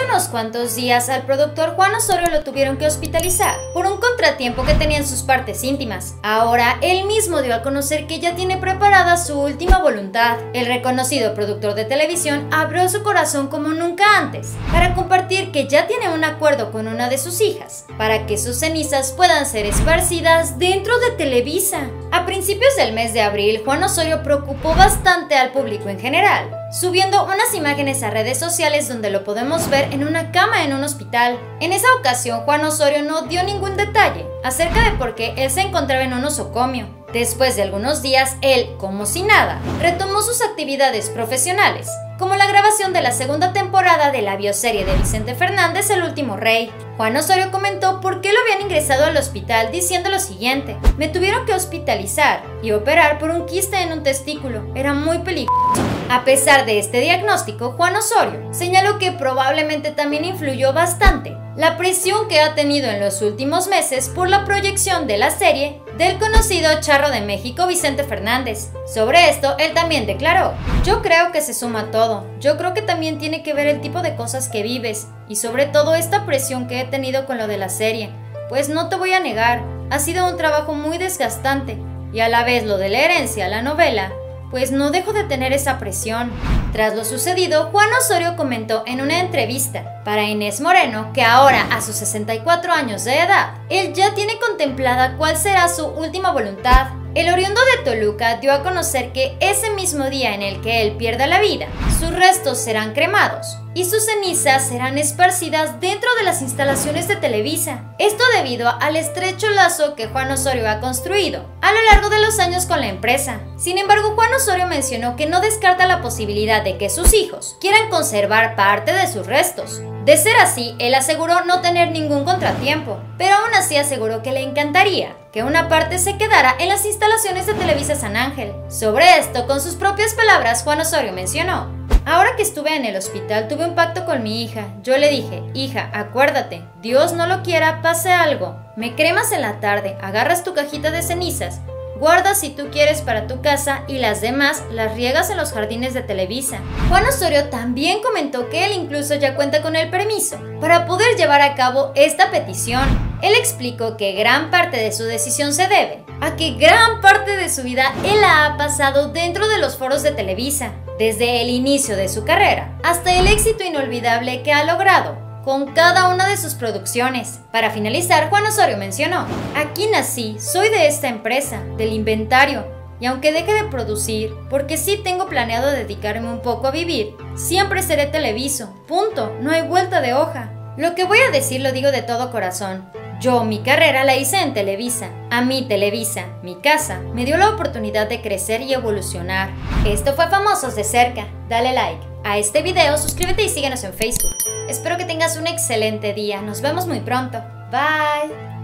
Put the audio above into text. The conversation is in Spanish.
unos cuantos días al productor Juan Osorio lo tuvieron que hospitalizar por un contratiempo que tenía en sus partes íntimas. Ahora él mismo dio a conocer que ya tiene preparada su última voluntad. El reconocido productor de televisión abrió su corazón como nunca antes para compartir que ya tiene un acuerdo con una de sus hijas para que sus cenizas puedan ser esparcidas dentro de Televisa. A principios del mes de abril, Juan Osorio preocupó bastante al público en general, subiendo unas imágenes a redes sociales donde lo podemos ver en una cama en un hospital. En esa ocasión, Juan Osorio no dio ningún detalle acerca de por qué él se encontraba en un nosocomio. Después de algunos días, él, como si nada, retomó sus actividades profesionales, como la grabación de la segunda temporada de la bioserie de Vicente Fernández, El Último Rey. Juan Osorio comentó por qué lo habían ingresado al hospital diciendo lo siguiente: me tuvieron que hospitalizar y operar por un quiste en un testículo, era muy peligroso. A pesar de este diagnóstico, Juan Osorio señaló que probablemente también influyó bastante la presión que ha tenido en los últimos meses por la proyección de la serie del conocido charro de México Vicente Fernández. Sobre esto, él también declaró: yo creo que se suma todo, yo creo que también tiene que ver el tipo de cosas que vives y sobre todo esta presión que he tenido con lo de la serie, pues no te voy a negar, ha sido un trabajo muy desgastante y a la vez lo de la herencia, la novela, pues no dejo de tener esa presión. Tras lo sucedido, Juan Osorio comentó en una entrevista para Inés Moreno que ahora, a sus 64 años de edad, él ya tiene contemplada cuál será su última voluntad. El oriundo de Toluca dio a conocer que ese mismo día en el que él pierda la vida, sus restos serán cremados y sus cenizas serán esparcidas dentro de las instalaciones de Televisa. Esto debido al estrecho lazo que Juan Osorio ha construido a lo largo de los años con la empresa. Sin embargo, Juan Osorio mencionó que no descarta la posibilidad de que sus hijos quieran conservar parte de sus restos. De ser así, él aseguró no tener ningún contratiempo, pero aún así aseguró que le encantaría que una parte se quedara en las instalaciones de Televisa San Ángel. Sobre esto, con sus propias palabras, Juan Osorio mencionó: ahora que estuve en el hospital tuve un pacto con mi hija. Yo le dije: hija, acuérdate, Dios no lo quiera, pase algo. Me cremas en la tarde, agarras tu cajita de cenizas, guardas si tú quieres para tu casa y las demás las riegas en los jardines de Televisa. Juan Osorio también comentó que él incluso ya cuenta con el permiso para poder llevar a cabo esta petición. Él explicó que gran parte de su decisión se debe a que gran parte de su vida él la ha pasado dentro de los foros de Televisa, desde el inicio de su carrera hasta el éxito inolvidable que ha logrado con cada una de sus producciones. Para finalizar, Juan Osorio mencionó: aquí nací, soy de esta empresa, del inventario, y aunque deje de producir, porque sí tengo planeado dedicarme un poco a vivir, siempre seré Televiso, punto, no hay vuelta de hoja. Lo que voy a decir lo digo de todo corazón. Yo mi carrera la hice en Televisa. A mí Televisa, mi casa, me dio la oportunidad de crecer y evolucionar. Esto fue Famosos de Cerca. Dale like a este video, suscríbete y síguenos en Facebook. Espero que tengas un excelente día. Nos vemos muy pronto. Bye.